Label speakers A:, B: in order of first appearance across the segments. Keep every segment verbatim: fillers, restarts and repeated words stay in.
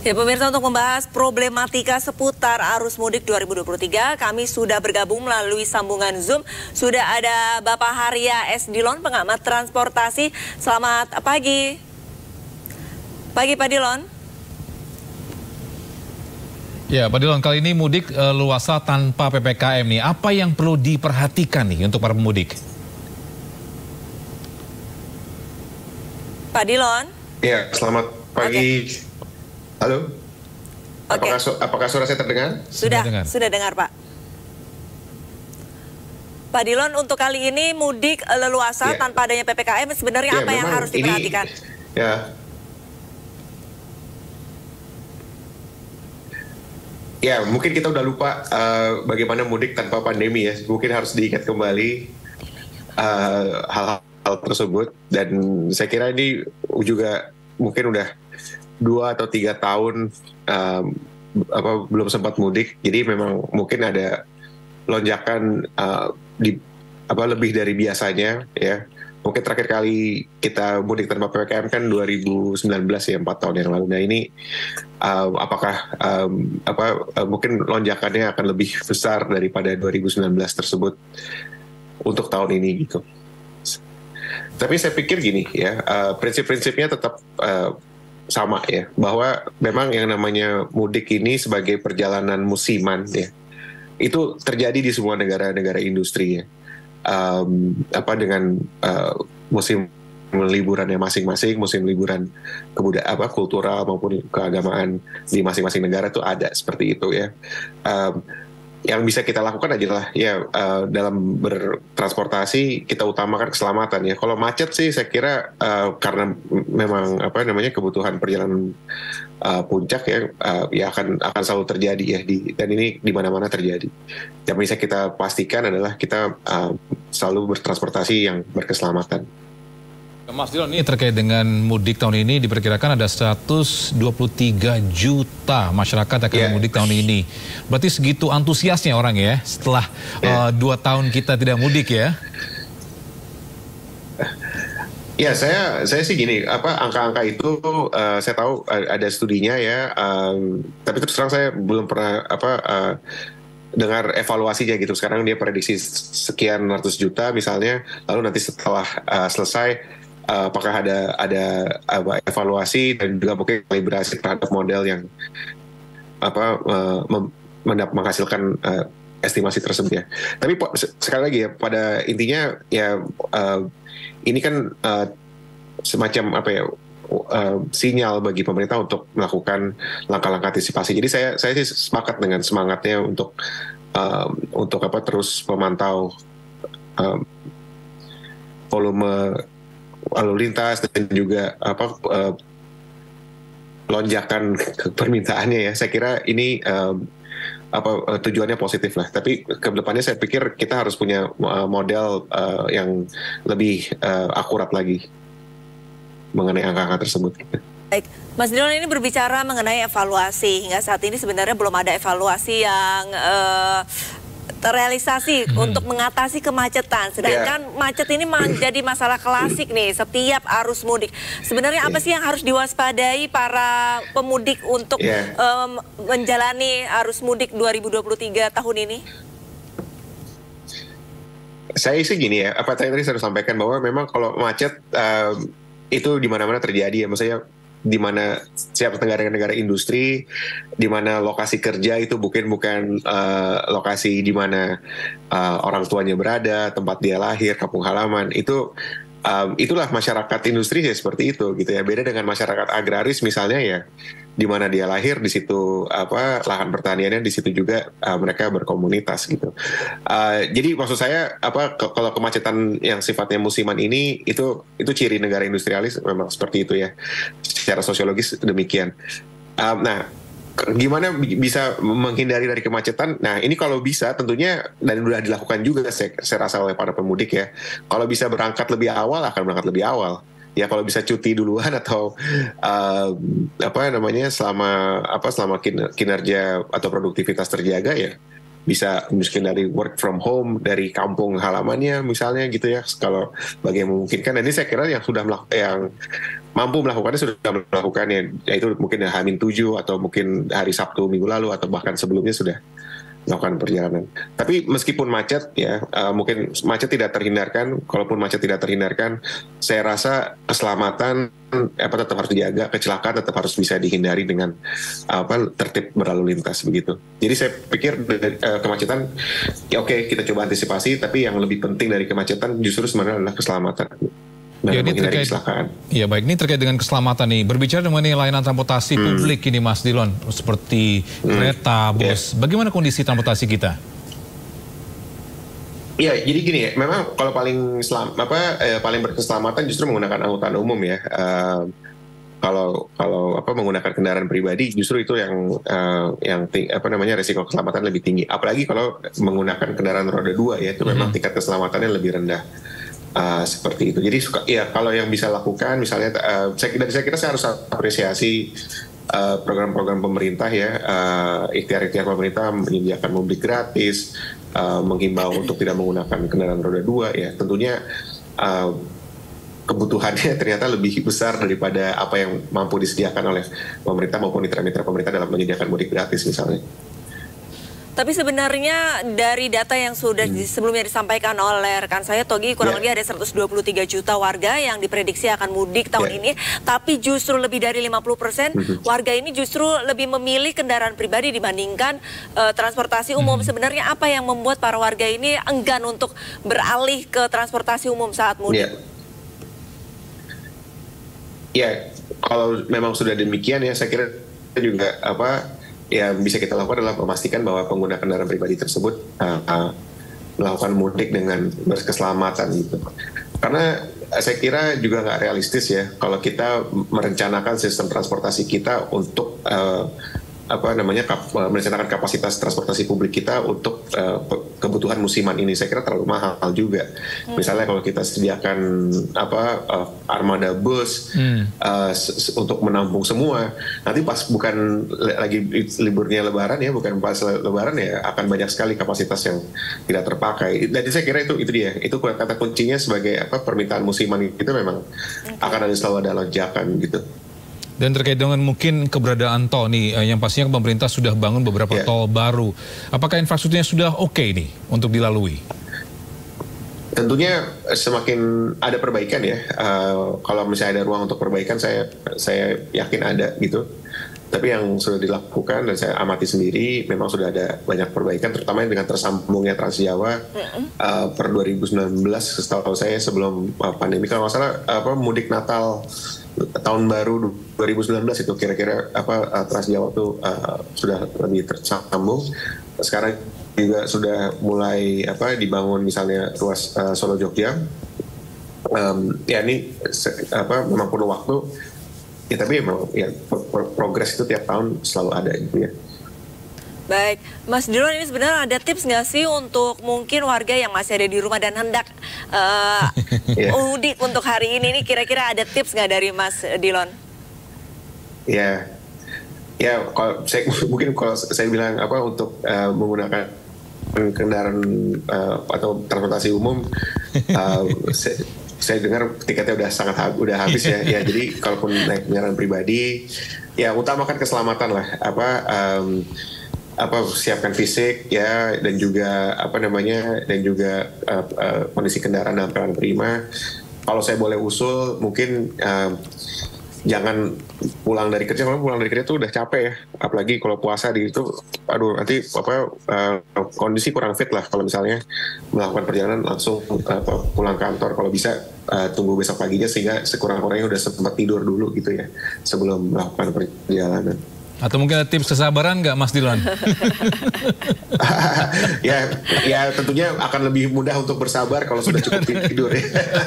A: Ya pemirsa, untuk membahas problematika seputar arus mudik dua ribu dua puluh tiga, kami sudah bergabung melalui sambungan Zoom. Sudah ada Bapak Haria S. Dilon, pengamat transportasi. Selamat pagi. Pagi Pak Dilon.
B: Ya Pak Dilon, kali ini mudik e, luasa tanpa P P K M nih. Apa yang perlu diperhatikan nih untuk para pemudik?
A: Pak Dilon.
C: Ya, selamat pagi. Okay. Halo,
A: okay.
C: apakah, su apakah suara saya terdengar?
A: Sudah, sudah dengar, sudah dengar Pak. Pak Dilon, untuk kali ini mudik leluasa yeah. tanpa adanya P P K M, sebenarnya yeah, apa yang harus diperhatikan?
C: Ini, ya, ya mungkin kita udah lupa uh, bagaimana mudik tanpa pandemi ya. Mungkin harus diingat kembali hal-hal uh, tersebut. Dan saya kira ini juga mungkin udah dua atau tiga tahun um, apa, belum sempat mudik, jadi memang mungkin ada lonjakan uh, di apa lebih dari biasanya ya. Mungkin terakhir kali kita mudik tanpa P P K M kan dua ribu sembilan belas ya, empat tahun yang lalu. Nah ini uh, apakah um, apa uh, mungkin lonjakannya akan lebih besar daripada dua ribu sembilan belas tersebut untuk tahun ini gitu. Tapi saya pikir gini ya, uh, prinsip-prinsipnya tetap uh, sama ya, bahwa memang yang namanya mudik ini sebagai perjalanan musiman ya, itu terjadi di semua negara-negara industri ya, um, apa dengan uh, musim liburannya masing-masing, musim liburan kebudayaan apa kultural maupun keagamaan di masing-masing negara itu ada seperti itu ya. Um, yang bisa kita lakukan adalah ya uh, dalam bertransportasi kita utamakan keselamatan ya. Kalau macet sih saya kira uh, karena memang apa namanya kebutuhan perjalanan uh, puncak ya uh, ya akan akan selalu terjadi ya di, dan ini di mana-mana terjadi. Yang bisa kita pastikan adalah kita uh, selalu bertransportasi yang berkeselamatan.
B: Mas Dilon, ini terkait dengan mudik tahun ini diperkirakan ada seratus dua puluh tiga juta masyarakat yang akan yeah. mudik tahun ini. Berarti segitu antusiasnya orang ya setelah yeah. uh, dua tahun kita tidak mudik ya?
C: Ya saya saya sih gini, apa angka-angka itu uh, saya tahu uh, ada studinya ya, um, tapi terus terang saya belum pernah apa uh, dengar evaluasinya gitu. Sekarang dia prediksi sekian ratus juta misalnya, lalu nanti setelah uh, selesai Uh, apakah ada ada uh, evaluasi dan juga mungkin kalibrasi terhadap model yang apa uh, menghasilkan uh, estimasi tersebut ya. Tapi sekali lagi ya, pada intinya ya uh, ini kan uh, semacam apa ya uh, sinyal bagi pemerintah untuk melakukan langkah-langkah antisipasi. Jadi saya saya sih sepakat dengan semangatnya untuk uh, untuk apa terus memantau uh, volume lalu lintas dan juga apa uh, lonjakan permintaannya ya. Saya kira ini uh, apa uh, tujuannya positif lah. Tapi ke depannya saya pikir kita harus punya uh, model uh, yang lebih uh, akurat lagi mengenai angka-angka tersebut.
A: Baik, Mas Dilon, ini berbicara mengenai evaluasi. Hingga saat ini sebenarnya belum ada evaluasi yang uh, terrealisasi hmm. untuk mengatasi kemacetan. Sedangkan yeah. macet ini menjadi masalah klasik nih setiap arus mudik. Sebenarnya yeah. apa sih yang harus diwaspadai para pemudik untuk yeah. um, menjalani arus mudik dua ribu dua puluh tiga tahun ini?
C: Saya sih gini ya, apa tadi saya sampaikan bahwa memang kalau macet um, itu di mana-mana terjadi ya. Maksudnya di mana siapa negara-negara industri, di mana lokasi kerja itu bukan bukan uh, lokasi di mana uh, orang tuanya berada, tempat dia lahir, kampung halaman. Itu um, itulah masyarakat industri ya seperti itu gitu ya. Beda dengan masyarakat agraris misalnya ya, di mana dia lahir di situ apa lahan pertaniannya di situ juga uh, mereka berkomunitas gitu. Uh, jadi maksud saya apa ke, kalau kemacetan yang sifatnya musiman ini itu itu ciri negara industrialis memang seperti itu ya. Secara sosiologis demikian. Uh, nah, gimana bisa menghindari dari kemacetan? Nah, ini kalau bisa tentunya dan sudah dilakukan juga saya, saya rasa oleh para pemudik ya. Kalau bisa berangkat lebih awal akan berangkat lebih awal. Ya kalau bisa cuti duluan atau uh, apa namanya selama apa selama kinerja atau produktivitas terjaga ya bisa mungkin dari work from home dari kampung halamannya misalnya gitu ya kalau bagi yang memungkinkan. Dan ini saya kira yang sudah melakukan yang mampu melakukannya sudah melakukannya, yaitu mungkin Hamin tujuh atau mungkin hari Sabtu minggu lalu atau bahkan sebelumnya sudah melakukan perjalanan. Tapi meskipun macet ya, uh, mungkin macet tidak terhindarkan. Kalaupun macet tidak terhindarkan, saya rasa keselamatan apa tetap harus dijaga, kecelakaan tetap harus bisa dihindari dengan apa tertib berlalu lintas begitu. Jadi saya pikir uh, kemacetan, ya oke okay, kita coba antisipasi, tapi yang lebih penting dari kemacetan justru sebenarnya adalah keselamatan.
B: Ya, ini terkait, ya baik, ini terkait dengan keselamatan nih. Berbicara mengenai layanan transportasi hmm. publik ini Mas Dilon, seperti hmm. kereta, bus, yeah. bagaimana kondisi transportasi kita?
C: Iya, jadi gini ya, memang kalau paling selam, apa eh, paling berkeselamatan justru menggunakan angkutan umum ya. Uh, kalau kalau apa menggunakan kendaraan pribadi justru itu yang uh, yang ting, apa namanya risiko keselamatan lebih tinggi. Apalagi kalau menggunakan kendaraan roda dua ya, itu hmm. memang tingkat keselamatannya lebih rendah. Uh, seperti itu. Jadi suka, ya kalau yang bisa lakukan, misalnya, uh, saya, dari saya kira saya harus apresiasi uh, program-program pemerintah ya, uh, ikhtiar-ikhtiar pemerintah menyediakan mudik gratis, uh, menghimbau untuk tidak menggunakan kendaraan roda dua ya. Tentunya uh, kebutuhannya ternyata lebih besar daripada apa yang mampu disediakan oleh pemerintah maupun mitra-mitra pemerintah dalam menyediakan mudik gratis misalnya.
A: Tapi sebenarnya dari data yang sudah hmm. sebelumnya disampaikan oleh rekan saya Togi, kurang yeah. lebih ada seratus dua puluh tiga juta warga yang diprediksi akan mudik tahun yeah. ini. Tapi justru lebih dari lima puluh persen hmm. warga ini justru lebih memilih kendaraan pribadi dibandingkan uh, transportasi umum. Hmm. Sebenarnya apa yang membuat para warga ini enggan untuk beralih ke transportasi umum saat mudik? Ya,
C: yeah. yeah. Kalau memang sudah demikian ya, saya kira juga apa yang bisa kita lakukan adalah memastikan bahwa pengguna kendaraan pribadi tersebut uh, uh, melakukan mudik dengan berkeselamatan gitu. Karena saya kira juga nggak realistis ya kalau kita merencanakan sistem transportasi kita untuk uh, apa namanya kap, merencanakan kapasitas transportasi publik kita untuk uh, kebutuhan musiman ini. Saya kira terlalu mahal juga. Hmm. Misalnya kalau kita sediakan apa uh, armada bus hmm. uh, untuk menampung semua, nanti pas bukan lagi liburnya Lebaran ya, bukan pas Lebaran ya, akan banyak sekali kapasitas yang tidak terpakai. Dan saya kira itu itu dia. Itu kata kuncinya sebagai apa permintaan musiman itu memang okay. akan ada selalu ada lonjakan gitu.
B: Dan terkait dengan mungkin keberadaan tol nih, yang pastinya pemerintah sudah bangun beberapa yeah. tol baru. Apakah infrastrukturnya sudah oke okay nih untuk dilalui?
C: Tentunya semakin ada perbaikan ya. Uh, kalau misalnya ada ruang untuk perbaikan, saya saya yakin ada gitu. Tapi yang sudah dilakukan dan saya amati sendiri, memang sudah ada banyak perbaikan, terutama dengan tersambungnya Trans Jawa uh, per dua ribu sembilan belas, setahu saya sebelum uh, pandemi. Kalau nggak salah, apa mudik Natal tahun baru dua ribu sembilan belas itu kira-kira apa Trans Jawa tuh uh, sudah lebih tersambung. Sekarang juga sudah mulai apa dibangun misalnya ruas uh, Solo Jogja. Um, ya ini se- apa memang perlu waktu. Ya tapi memang ya pro- progres itu tiap tahun selalu ada gitu ya.
A: Baik, Mas Dilon, ini sebenarnya ada tips nggak sih untuk mungkin warga yang masih ada di rumah dan hendak uh, yeah. mudik untuk hari ini? Ini kira-kira ada tips nggak dari Mas Dilon?
C: Ya, yeah. ya kalau saya mungkin kalau saya bilang apa untuk uh, menggunakan kendaraan uh, atau transportasi umum, uh, saya, saya dengar tiketnya udah sangat ha- udah habis ya. Ya jadi kalaupun naik kendaraan pribadi, ya utamakan keselamatan lah. Apa um, apa siapkan fisik ya dan juga apa namanya dan juga uh, uh, kondisi kendaraan dalam keadaan prima. Kalau saya boleh usul mungkin uh, jangan pulang dari kerja. Kalau pulang dari kerja tuh udah capek ya, apalagi kalau puasa di itu, aduh nanti apa uh, kondisi kurang fit lah kalau misalnya melakukan perjalanan langsung uh, pulang kantor. Kalau bisa uh, tunggu besok paginya sehingga sekurang-kurangnya udah sempat tidur dulu gitu ya sebelum melakukan perjalanan.
B: Atau mungkin ada tips kesabaran nggak Mas Dilon?
C: ya, ya tentunya akan lebih mudah untuk bersabar kalau sudah cukup tidur. Ya.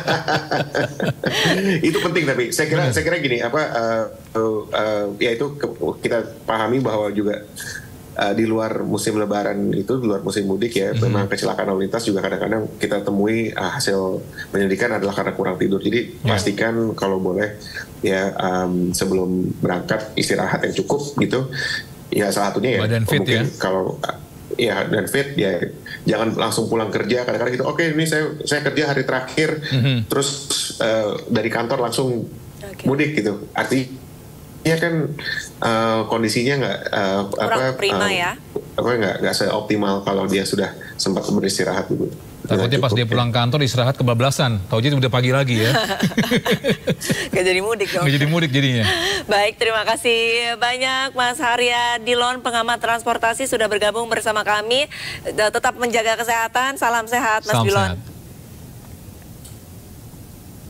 C: Itu penting tapi saya kira saya kira gini apa uh, uh, uh, ya itu ke, kita pahami bahwa juga uh, di luar musim Lebaran itu di luar musim mudik ya mm-hmm. memang kecelakaan lalu lintas juga kadang-kadang kita temui uh, hasil penyelidikan adalah karena kurang tidur. Jadi yeah. pastikan kalau boleh ya um, sebelum berangkat istirahat yang cukup gitu ya, salah satunya ya
B: badan fit
C: mungkin
B: ya
C: kalau ya dan fit ya jangan langsung pulang kerja kadang-kadang gitu oke okay, ini saya saya kerja hari terakhir mm-hmm. terus uh, dari kantor langsung okay. mudik gitu. Artinya kan uh, kondisinya nggak uh, apa
A: prima uh, ya.
C: apa nggak nggak seoptimal kalau dia sudah sempat beristirahat dulu.
B: Takutnya pas dia pulang kantor istirahat kebablasan, taunya udah pagi lagi ya.
A: Gak jadi mudik dong.
B: Gak jadi mudik jadinya.
A: Baik, terima kasih banyak Mas Haria Dilon, pengamat transportasi sudah bergabung bersama kami. Tetap menjaga kesehatan, salam sehat Mas
B: Salam
A: Dilon.
B: Sehat.